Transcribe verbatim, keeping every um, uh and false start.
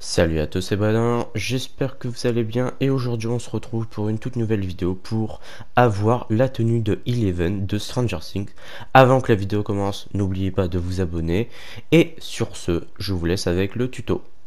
Salut à tous, c'est Badin, j'espère que vous allez bien et aujourd'hui on se retrouve pour une toute nouvelle vidéo pour avoir la tenue de Eleven de Stranger Things. Avant que la vidéo commence, n'oubliez pas de vous abonner et sur ce, je vous laisse avec le tuto.